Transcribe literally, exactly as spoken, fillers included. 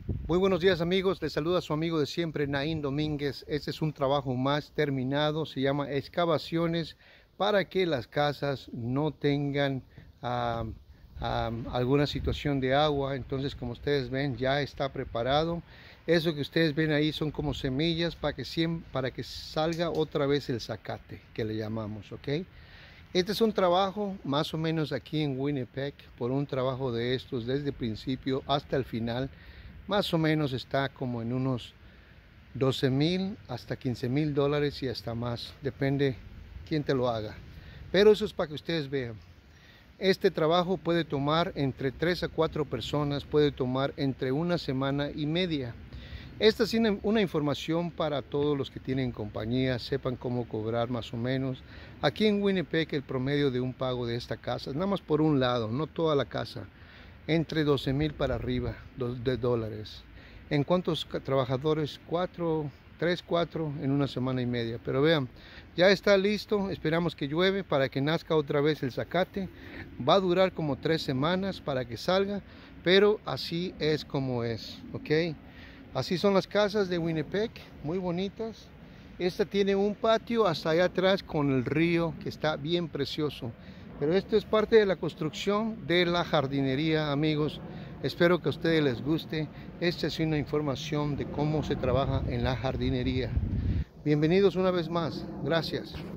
Muy buenos días amigos, les saluda su amigo de siempre, Naín Domínguez. Este es un trabajo más terminado, se llama excavaciones para que las casas no tengan ah, ah, alguna situación de agua. Entonces, como ustedes ven, ya está preparado. Eso que ustedes ven ahí son como semillas para que, siem- para que salga otra vez el zacate, que le llamamos, ¿ok? Este es un trabajo más o menos aquí en Winnipeg, por un trabajo de estos desde el principio hasta el final. Más o menos está como en unos doce mil hasta quince mil dólares y hasta más, depende quién te lo haga. Pero eso es para que ustedes vean. Este trabajo puede tomar entre tres a cuatro personas, puede tomar entre una semana y media. Esta es una información para todos los que tienen compañía, sepan cómo cobrar más o menos. Aquí en Winnipeg el promedio de un pago de esta casa, nada más por un lado, no toda la casa, entre doce mil para arriba de dólares. ¿En cuántos trabajadores? Cuatro, tres, cuatro en una semana y media. Pero vean, ya está listo. Esperamos que llueve para que nazca otra vez el zacate. Va a durar como tres semanas para que salga, pero así es como es, ¿ok? Así son las casas de Winnipeg, muy bonitas. Esta tiene un patio hasta allá atrás con el río que está bien precioso. Pero esto es parte de la construcción de la jardinería, amigos. Espero que a ustedes les guste. Esta es una información de cómo se trabaja en la jardinería. Bienvenidos una vez más. Gracias.